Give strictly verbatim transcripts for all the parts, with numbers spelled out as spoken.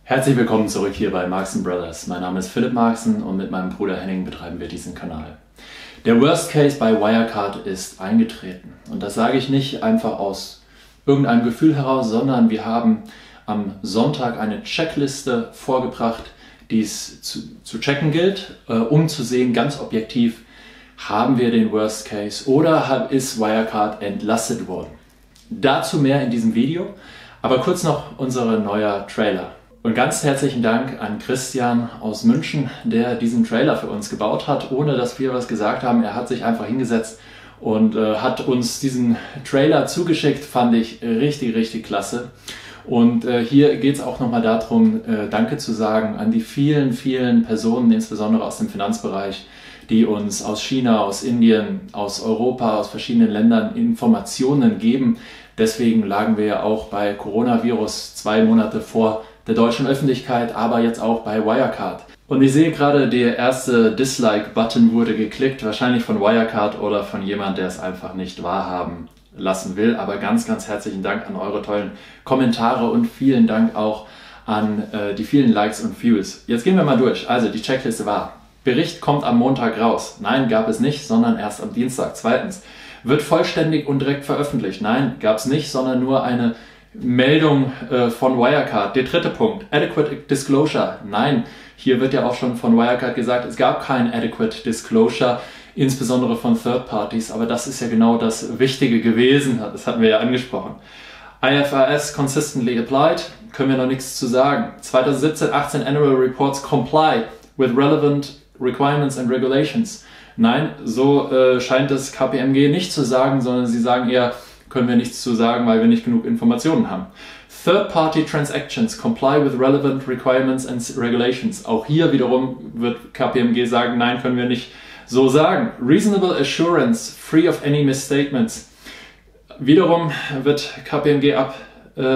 Herzlich willkommen zurück hier bei Marxen Brothers. Mein Name ist Philipp Marxen und mit meinem Bruder Henning betreiben wir diesen Kanal. Der Worst Case bei Wirecard ist eingetreten. Und das sage ich nicht einfach aus irgendeinem Gefühl heraus, sondern wir haben am Sonntag eine Checkliste vorgebracht, die es zu, zu checken gilt, äh, um zu sehen, ganz objektiv, haben wir den Worst Case oder ist Wirecard entlastet worden. Dazu mehr in diesem Video, aber kurz noch unser neuer Trailer. Und ganz herzlichen Dank an Christian aus München, der diesen Trailer für uns gebaut hat, ohne dass wir was gesagt haben. Er hat sich einfach hingesetzt und äh, hat uns diesen Trailer zugeschickt, fand ich richtig, richtig klasse. Und äh, hier geht es auch nochmal darum, äh, Danke zu sagen an die vielen, vielen Personen, insbesondere aus dem Finanzbereich, die uns aus China, aus Indien, aus Europa, aus verschiedenen Ländern Informationen geben. Deswegen lagen wir ja auch bei Coronavirus zwei Monate vor der deutschen Öffentlichkeit, aber jetzt auch bei Wirecard. Und ich sehe gerade, der erste Dislike-Button wurde geklickt, wahrscheinlich von Wirecard oder von jemand, der es einfach nicht wahrhaben lassen will. Aber ganz, ganz herzlichen Dank an eure tollen Kommentare und vielen Dank auch an äh, die vielen Likes und Views. Jetzt gehen wir mal durch. Also die Checkliste war: Bericht kommt am Montag raus. Nein, gab es nicht, sondern erst am Dienstag. Zweitens, wird vollständig und direkt veröffentlicht. Nein, gab es nicht, sondern nur eine Meldung äh, von Wirecard. Der dritte Punkt, Adequate Disclosure. Nein, hier wird ja auch schon von Wirecard gesagt, es gab kein Adequate Disclosure, insbesondere von Third Parties, aber das ist ja genau das Wichtige gewesen, das hatten wir ja angesprochen. I F R S consistently applied, können wir noch nichts zu sagen. zwanzig siebzehn achtzehn Annual Reports comply with relevant requirements and regulations. Nein, so äh, scheint es K P M G nicht zu sagen, sondern sie sagen eher, können wir nichts zu sagen, weil wir nicht genug Informationen haben. Third-party transactions comply with relevant requirements and regulations. Auch hier wiederum wird K P M G sagen, nein, können wir nicht so sagen. Reasonable assurance, free of any misstatements. Wiederum wird K P M G ab, äh,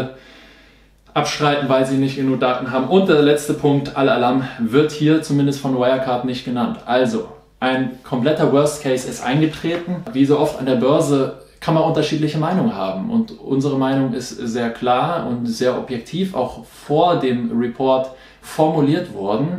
abstreiten, weil sie nicht genug Daten haben. Und der letzte Punkt, Al-Alam, wird hier zumindest von Wirecard nicht genannt. Also, ein kompletter Worst Case ist eingetreten. Wie so oft an der Börse kann man unterschiedliche Meinungen haben. Und unsere Meinung ist sehr klar und sehr objektiv, auch vor dem Report formuliert worden.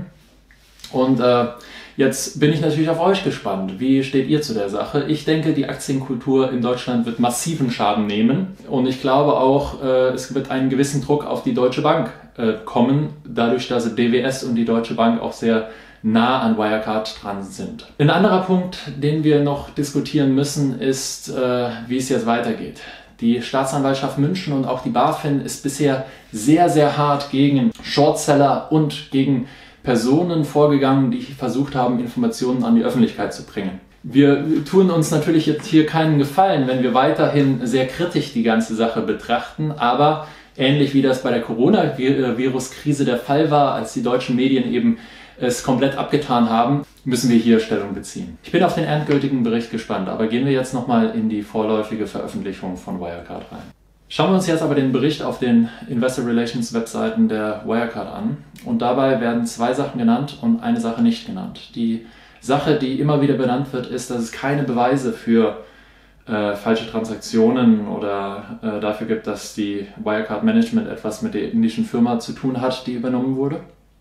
Und äh, jetzt bin ich natürlich auf euch gespannt. Wie steht ihr zu der Sache? Ich denke, die Aktienkultur in Deutschland wird massiven Schaden nehmen. Und ich glaube auch, äh, es wird einen gewissen Druck auf die Deutsche Bank äh, kommen, dadurch, dass D W S und die Deutsche Bank auch sehr nah an Wirecard dran sind. Ein anderer Punkt, den wir noch diskutieren müssen, ist, äh, wie es jetzt weitergeht. Die Staatsanwaltschaft München und auch die BaFin ist bisher sehr, sehr hart gegen Shortseller und gegen Personen vorgegangen, die versucht haben, Informationen an die Öffentlichkeit zu bringen. Wir tun uns natürlich jetzt hier keinen Gefallen, wenn wir weiterhin sehr kritisch die ganze Sache betrachten, aber ähnlich wie das bei der Coronavirus-Krise der Fall war, als die deutschen Medien eben es komplett abgetan haben, müssen wir hier Stellung beziehen. Ich bin auf den endgültigen Bericht gespannt, aber gehen wir jetzt nochmal in die vorläufige Veröffentlichung von Wirecard rein. Schauen wir uns jetzt aber den Bericht auf den Investor Relations Webseiten der Wirecard an und dabei werden zwei Sachen genannt und eine Sache nicht genannt. Die Sache, die immer wieder benannt wird, ist, dass es keine Beweise für äh, falsche Transaktionen oder äh, dafür gibt, dass die Wirecard Management etwas mit der indischen Firma zu tun hat, die übernommen wurde.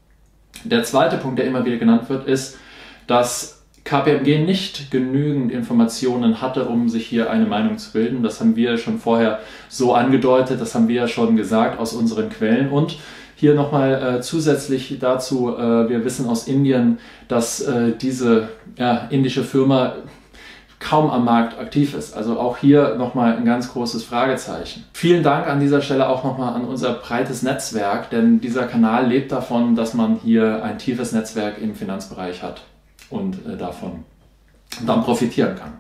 Der zweite Punkt, der immer wieder genannt wird, ist, dass K P M G nicht genügend Informationen hatte, um sich hier eine Meinung zu bilden. Das haben wir schon vorher so angedeutet, das haben wir ja schon gesagt aus unseren Quellen. Und hier nochmal äh, zusätzlich dazu, äh, wir wissen aus Indien, dass äh, diese ja, indische Firma kaum am Markt aktiv ist. Also auch hier nochmal ein ganz großes Fragezeichen. Vielen Dank an dieser Stelle auch nochmal an unser breites Netzwerk, denn dieser Kanal lebt davon, dass man hier ein tiefes Netzwerk im Finanzbereich hat und äh, davon dann profitieren kann.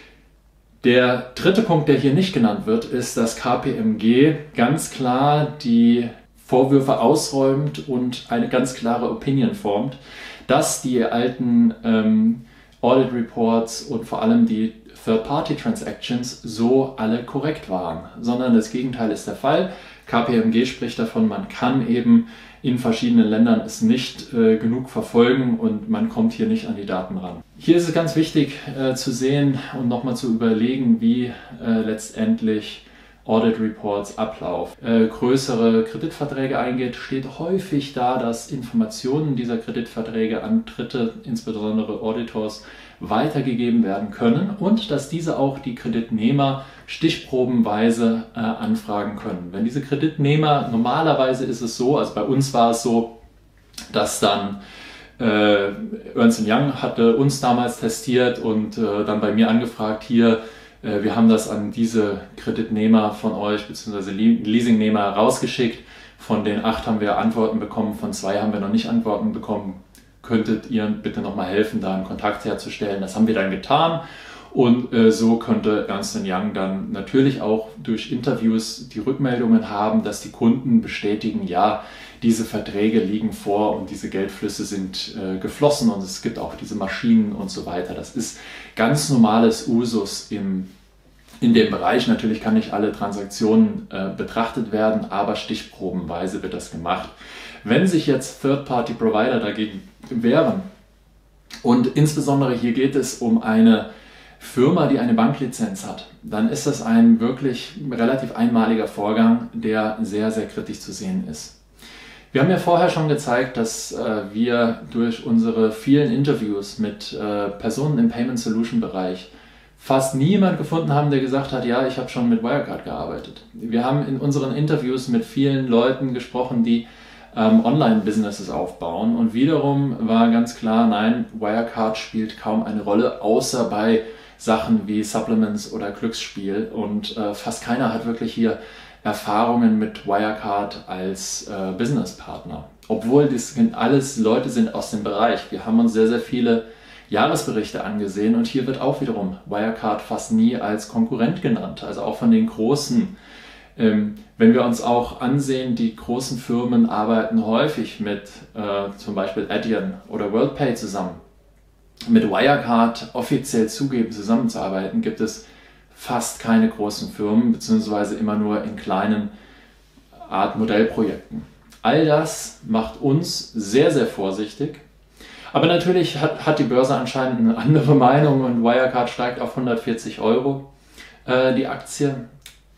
Der dritte Punkt, der hier nicht genannt wird, ist, dass K P M G ganz klar die Vorwürfe ausräumt und eine ganz klare Opinion formt, dass die alten ähm, Audit Reports und vor allem die Third-Party-Transactions so alle korrekt waren, sondern das Gegenteil ist der Fall. K P M G spricht davon, man kann eben in verschiedenen Ländern es nicht äh, genug verfolgen und man kommt hier nicht an die Daten ran. Hier ist es ganz wichtig äh, zu sehen und nochmal zu überlegen, wie äh, letztendlich Audit Reports, Ablauf, äh, größere Kreditverträge eingeht, steht häufig da, dass Informationen dieser Kreditverträge an Dritte, insbesondere Auditors, weitergegeben werden können und dass diese auch die Kreditnehmer stichprobenweise äh, anfragen können. Wenn diese Kreditnehmer, normalerweise ist es so, also bei uns war es so, dass dann äh, Ernst and Young hatte uns damals testiert und äh, dann bei mir angefragt, hier, äh, wir haben das an diese Kreditnehmer von euch bzw. Leasingnehmer rausgeschickt. Von den acht haben wir Antworten bekommen, von zwei haben wir noch nicht Antworten bekommen. Könntet ihr bitte nochmal helfen, da einen Kontakt herzustellen? Das haben wir dann getan und äh, so konnte Ernst and Young dann natürlich auch durch Interviews die Rückmeldungen haben, dass die Kunden bestätigen, ja, diese Verträge liegen vor und diese Geldflüsse sind äh, geflossen und es gibt auch diese Maschinen und so weiter. Das ist ganz normales Usus im, in dem Bereich. Natürlich kann nicht alle Transaktionen äh, betrachtet werden, aber stichprobenweise wird das gemacht. Wenn sich jetzt Third-Party-Provider dagegen wehren und insbesondere hier geht es um eine Firma, die eine Banklizenz hat, dann ist das ein wirklich relativ einmaliger Vorgang, der sehr, sehr kritisch zu sehen ist. Wir haben ja vorher schon gezeigt, dass äh, wir durch unsere vielen Interviews mit äh, Personen im Payment Solution Bereich fast niemand gefunden haben, der gesagt hat, ja, ich habe schon mit Wirecard gearbeitet. Wir haben in unseren Interviews mit vielen Leuten gesprochen, die ähm, Online-Businesses aufbauen und wiederum war ganz klar, nein, Wirecard spielt kaum eine Rolle, außer bei Sachen wie Supplements oder Glücksspiel und äh, fast keiner hat wirklich hier Erfahrungen mit Wirecard als äh, Businesspartner. Obwohl das alles Leute sind aus dem Bereich. Wir haben uns sehr, sehr viele Jahresberichte angesehen und hier wird auch wiederum Wirecard fast nie als Konkurrent genannt. Also auch von den großen, ähm, wenn wir uns auch ansehen, die großen Firmen arbeiten häufig mit äh, zum Beispiel Adyen oder WorldPay zusammen. Mit Wirecard offiziell zugeben, zusammenzuarbeiten, gibt es fast keine großen Firmen, beziehungsweise immer nur in kleinen Art Modellprojekten. All das macht uns sehr, sehr vorsichtig. Aber natürlich hat, hat die Börse anscheinend eine andere Meinung und Wirecard steigt auf hundertvierzig Euro äh, die Aktie.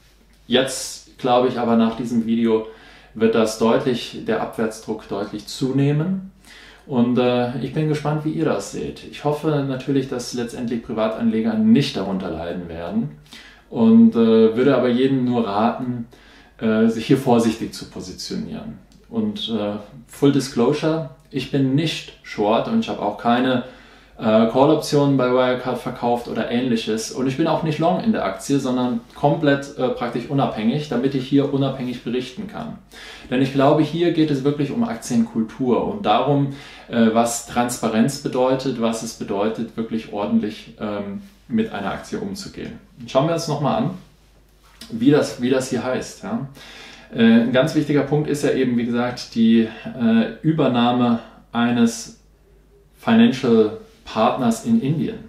Jetzt glaube ich aber nach diesem Video wird das deutlich, der Abwärtsdruck deutlich zunehmen. Und äh, ich bin gespannt, wie ihr das seht. Ich hoffe natürlich, dass letztendlich Privatanleger nicht darunter leiden werden und äh, würde aber jedem nur raten, äh, sich hier vorsichtig zu positionieren. Und äh, Full Disclosure, ich bin nicht short und ich habe auch keine äh, Call-Optionen bei Wirecard verkauft oder ähnliches. Und ich bin auch nicht long in der Aktie, sondern komplett äh, praktisch unabhängig, damit ich hier unabhängig berichten kann. Denn ich glaube, hier geht es wirklich um Aktienkultur und darum, äh, was Transparenz bedeutet, was es bedeutet, wirklich ordentlich ähm, mit einer Aktie umzugehen. Schauen wir uns nochmal an, wie das, wie das hier heißt. Ja? Äh, ein ganz wichtiger Punkt ist ja eben, wie gesagt, die äh, Übernahme eines Financial Partners in Indien.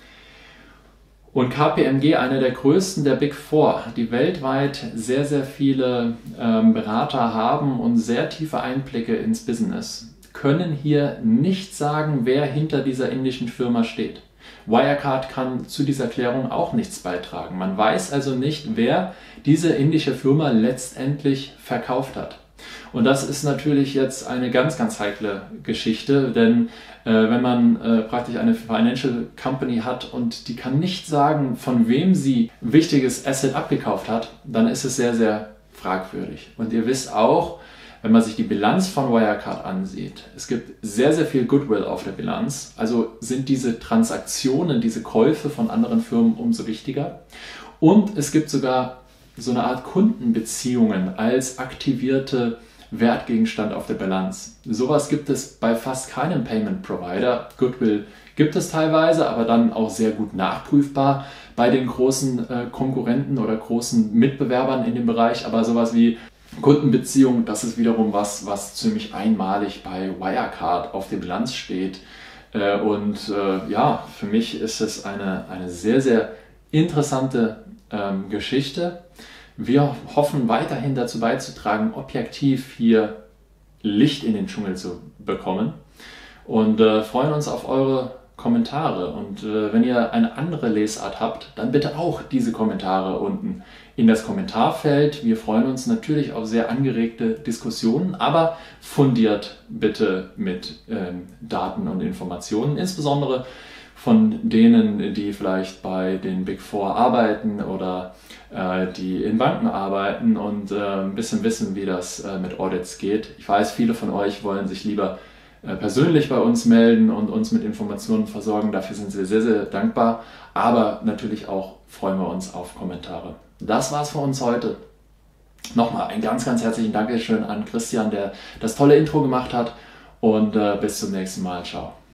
Und K P M G, einer der größten der Big Four, die weltweit sehr, sehr viele ähm, Berater haben und sehr tiefe Einblicke ins Business, können hier nicht sagen, wer hinter dieser indischen Firma steht. Wirecard kann zu dieser Klärung auch nichts beitragen. Man weiß also nicht, wer diese indische Firma letztendlich verkauft hat. Und das ist natürlich jetzt eine ganz, ganz heikle Geschichte, denn äh, wenn man äh, praktisch eine Financial Company hat und die kann nicht sagen, von wem sie ein wichtiges Asset abgekauft hat, dann ist es sehr, sehr fragwürdig. Und ihr wisst auch, wenn man sich die Bilanz von Wirecard ansieht, es gibt sehr, sehr viel Goodwill auf der Bilanz, also sind diese Transaktionen, diese Käufe von anderen Firmen umso wichtiger. Und es gibt sogar so eine Art Kundenbeziehungen als aktivierte Wertgegenstand auf der Bilanz. Sowas gibt es bei fast keinem Payment Provider. Goodwill gibt es teilweise, aber dann auch sehr gut nachprüfbar bei den großen äh, Konkurrenten oder großen Mitbewerbern in dem Bereich. Aber sowas wie Kundenbeziehung, das ist wiederum was, was ziemlich einmalig bei Wirecard auf der Bilanz steht. Äh, und äh, ja, für mich ist es eine, eine sehr, sehr interessante ähm, Geschichte. Wir hoffen weiterhin dazu beizutragen, objektiv hier Licht in den Dschungel zu bekommen und äh, freuen uns auf eure Kommentare. Und äh, wenn ihr eine andere Lesart habt, dann bitte auch diese Kommentare unten in das Kommentarfeld. Wir freuen uns natürlich auf sehr angeregte Diskussionen, aber fundiert bitte mit ähm, Daten und Informationen, insbesondere von denen, die vielleicht bei den Big Four arbeiten oder äh, die in Banken arbeiten und äh, ein bisschen wissen, wie das äh, mit Audits geht. Ich weiß, viele von euch wollen sich lieber äh, persönlich bei uns melden und uns mit Informationen versorgen. Dafür sind wir sehr, sehr dankbar. Aber natürlich auch freuen wir uns auf Kommentare. Das war's für uns heute. Nochmal ein ganz, ganz herzlichen Dankeschön an Christian, der das tolle Intro gemacht hat. Und äh, bis zum nächsten Mal. Ciao.